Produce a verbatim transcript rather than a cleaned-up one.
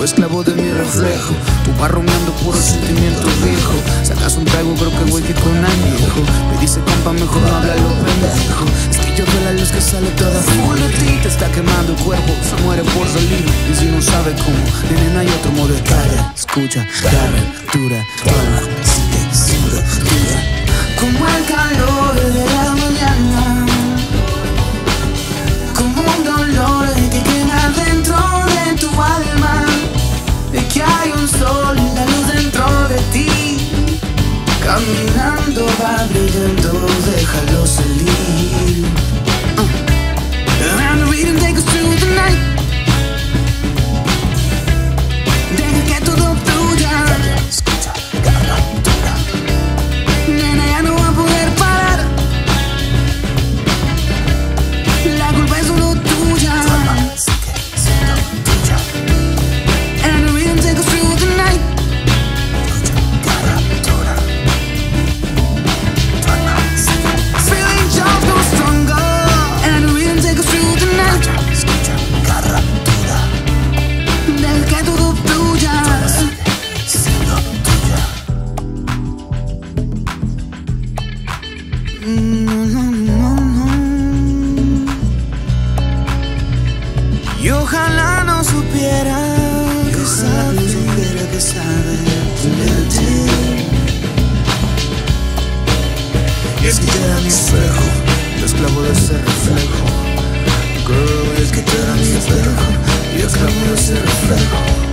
o esclavo de mi reflejo. Tú vas rumiando puro sentimiento viejo. Sacas un trago, creo que voy que con añejo. Me dice compa, mejor no habla lo pendejo. Es que yo veo la luz que sale toda full de ti. Te está quemando el cuerpo, se muere por salir. Y si no sabe cómo, nene, no hay otro modo de cara. Escucha, calentura, toma, sigue siendo tuya. Como el calor de la mañana, como un dolor que queda dentro de tu alma. De que hay un sol, la luz dentro de ti. Caminando va brillando, déjalo salir. uh. And we can take us through the night. Deja que todo fluya. Escucha, calentura. Nena, ya no va a poder parar. La culpa es solo tuya. Sigue siendo tuya. And we can take us through the night. Escucha, calentura. Feeling just go stronger. And we can take us through the night. Escucha, calentura. Deja que todo fluya. Sigue siendo tuya. No, no, no, no. Y ojalá no supiera que sabe, no supiera que sabe de ti. Y es que tú eras mi espejo, yo esclavo de ese reflejo. Girl, es que tú eras mi espejo, yo esclavo de ese reflejo.